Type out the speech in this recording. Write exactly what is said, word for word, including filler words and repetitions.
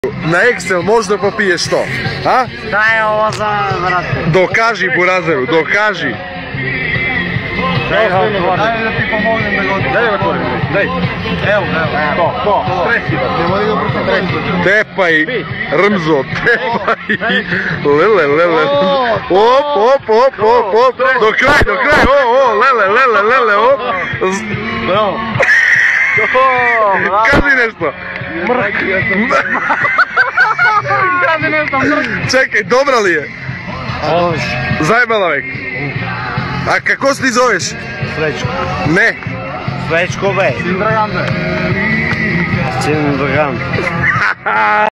Na Excel možda popiješ to, a? Šta je ovo za vrat? Dokaži burazeru, dokaži. Daj da ti pomognem da ga otvorim. Daj da ga otvorim. Daj. Evo, evo. To, to. Stresi. Nemoj ga protiv. Tepaj, Rmzo, tepaj. Lele, lele. Op, op, op, op, op. Do kraj, do kraj. O, o, lele, lele, lele, op. Bravo. Kaži nešto. Mrk. Kaži nešto, mrk. Čekaj, dobra li je? Zajebala vek. A kako se ti zoveš? Srećko. Ne. Srećko be. Sin Dragan be. Sin Dragan.